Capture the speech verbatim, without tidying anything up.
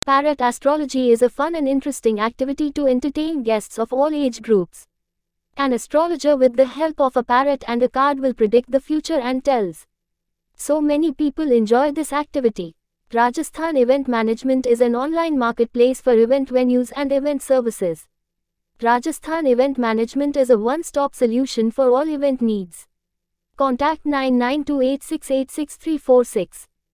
Parrot astrology is a fun and interesting activity to entertain guests of all age groups. An astrologer with the help of a parrot and a card will predict the future and tells. So many people enjoy this activity. Rajasthan Event Management is an online marketplace for event venues and event services. Rajasthan Event Management is a one-stop solution for all event needs. Contact nine nine two eight six eight six three four six.